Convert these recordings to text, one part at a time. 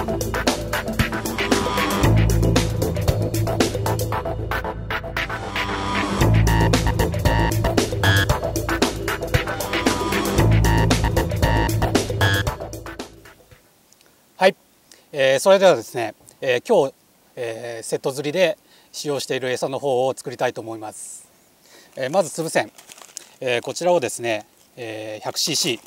はい、それではですね、今日、セット釣りで使用している餌の方を作りたいと思います。まず粒線、こちらをですね、100cc、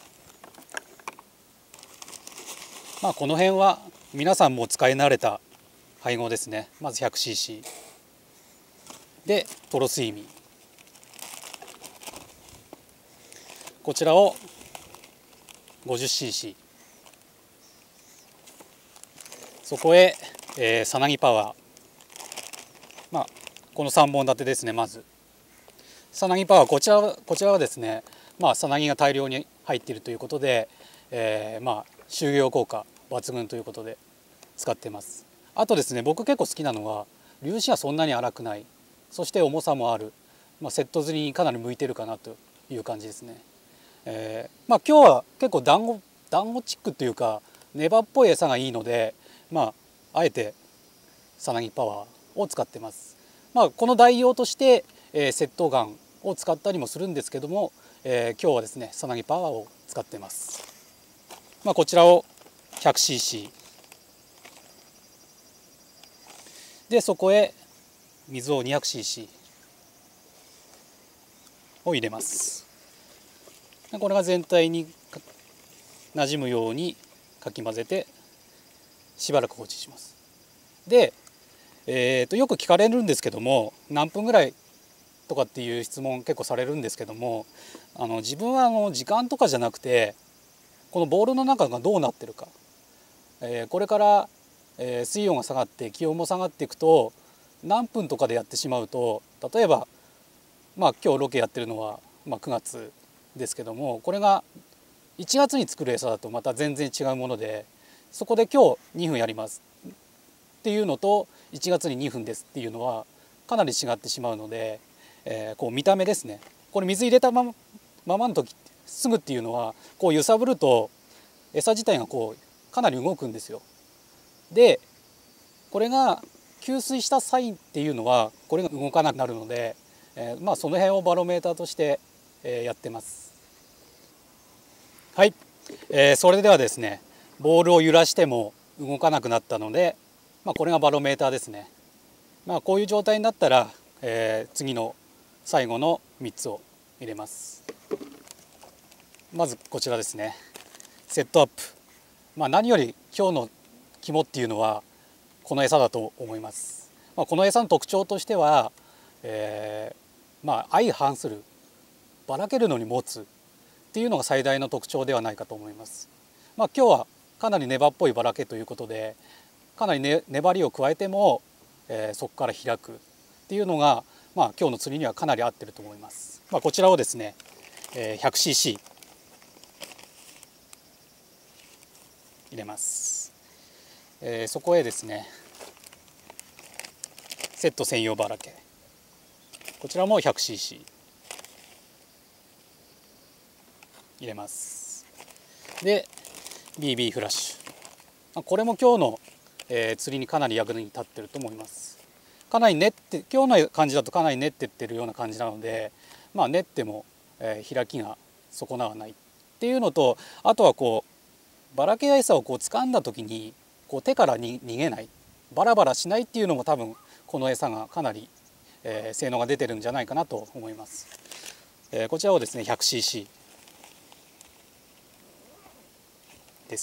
この辺は皆さんも使い慣れた配合ですね。まず 100cc でトロスイミ、こちらを 50cc、そこへ、さなぎパワー、この3本立てですね。まずさなぎパワー、こちらはですね、さなぎが大量に入っているということで、収容効果抜群ということで使っています。あとですね、僕結構好きなのは粒子がそんなに粗くない、そして重さもある、セット釣りにかなり向いてるかなという感じですね。今日は結構団子チックというか粘っぽい餌がいいので、あえてさなぎパワーを使ってます。この代用として、窃盗ガンを使ったりもするんですけども、今日はですねさなぎパワーを使ってます。こちらを 100cc で、そこへ水を 200cc を入れます。これが全体になじむようにかき混ぜてしばらく放置します。で、よく聞かれるんですけども、何分ぐらいとかっていう質問結構されるんですけども、自分は時間とかじゃなくて、このボールの中がどうなってるか、これから、水温が下がって気温も下がっていくと何分とかでやってしまうと、例えば今日ロケやってるのは、9月ですけども、これが1月に作る餌だとまた全然違うもので、そこで今日2分やりますっていうのと1月に2分ですっていうのはかなり違ってしまうので、こう見た目ですね、これ水入れたままの時すぐっていうのはこう揺さぶると餌自体がこうかなり動くんですよ。でこれが吸水した際っていうのはこれが動かなくなるので、その辺をバロメーターとして、やってます。はい、それではですね、ボールを揺らしても動かなくなったので、これがバロメーターですね。こういう状態になったら、次の最後の3つを入れます。まずこちらですね、セットアップ。何より今日の肝っていうのはこの餌だと思います。この餌の特徴としては、相反する、ばらけるのに持つっていうのが最大の特徴ではないかと思います。今日はかなり粘っぽいばらけということで、かなり、粘りを加えても、そこから開くっていうのが、今日の釣りにはかなり合ってると思います。こちらをですね、100cc 入れます。そこへですねセット専用ばらけ、こちらも 100cc 入れます。で BB フラッシュ、これも今日の、釣りにかなり役に立ってると思います。かなり練って、今日の感じだとかなり練ってってるような感じなので、練っても、開きが損なわないっていうのと、あとはこうばらけや餌をこう掴んだ時にこう手から逃げない、バラバラしないっていうのも多分この餌がかなり、性能が出てるんじゃないかなと思います。こちらをですね 100cc です。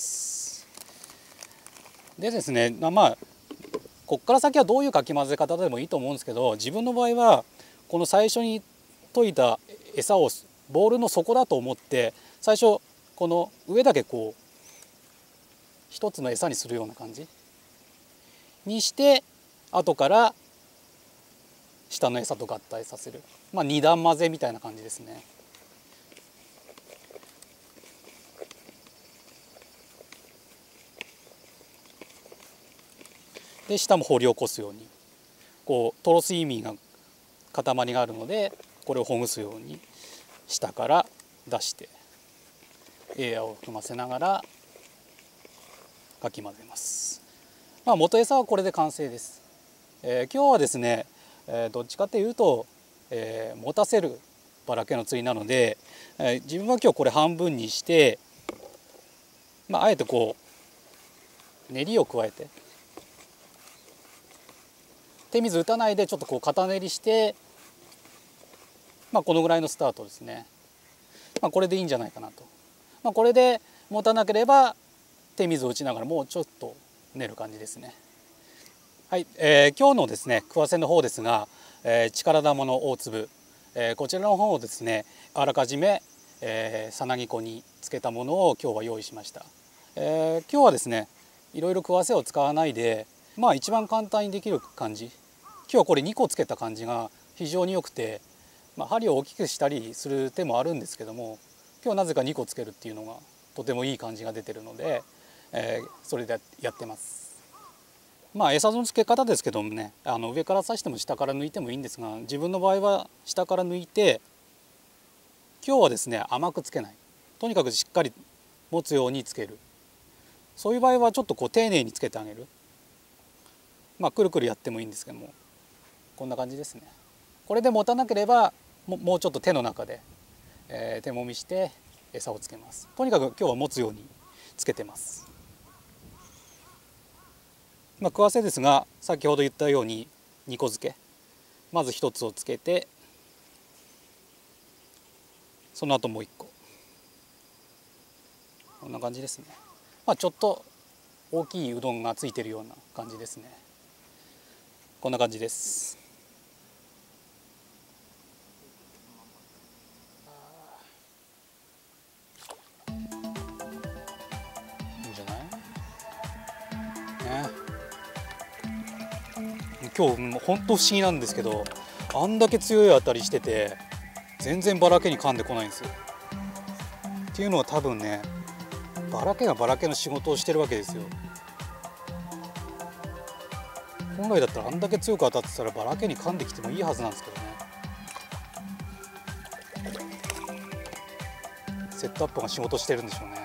でですね、こっから先はどういうかき混ぜ方でもいいと思うんですけど、自分の場合はこの最初に溶いた餌をボールの底だと思って、最初この上だけこう一つの餌にするような感じにして、後から下の餌と合体させる、二段混ぜみたいな感じですね。で下も掘り起こすように、こうトロスイミーが塊があるので、これをほぐすように下から出してエアを含ませながらかき混ぜます。 元餌はこれで完成です。今日はですね、どっちかというと、持たせるバラ系の釣りなので、自分は今日これ半分にして、あえてこう練りを加えて、手水打たないでちょっとこう型練りして、このぐらいのスタートですね。これでいいんじゃないかなと。これで持たなければ手水を打ちながらもうちょっと練る感じですね。はい、今日のですね食わせの方ですが、力玉の大粒、こちらの方をですねあらかじめ、さなぎ粉につけたものを今日は用意しました。今日はですねいろいろ食わせを使わないで、一番簡単にできる感じ、今日はこれ2個つけた感じが非常に良くて、針を大きくしたりする手もあるんですけども、今日なぜか2個つけるっていうのがとてもいい感じが出てるので、それでやってます。餌の付け方ですけどもね、上から刺しても下から抜いてもいいんですが、自分の場合は下から抜いて、今日はですね甘くつけない、とにかくしっかり持つようにつける。そういう場合はちょっとこう丁寧につけてあげる。くるくるやってもいいんですけども、こんな感じですね。これで持たなければもうちょっと手の中で、手もみして餌をつけます。とにかく今日は持つようにつけてます。食わせですが、先ほど言ったように2個漬け、まず1つをつけて、その後もう1個、こんな感じですね。ちょっと大きいうどんがついてるような感じですね。こんな感じです。いいんじゃないね。今日本当不思議なんですけど、あんだけ強い当たりしてて全然バラケに噛んでこないんですよ。っていうのは多分ね、バラケがバラケの仕事をしてるわけですよ。本来だったらあんだけ強く当たってたらバラケに噛んできてもいいはずなんですけどね。セットアップが仕事してるんでしょうね。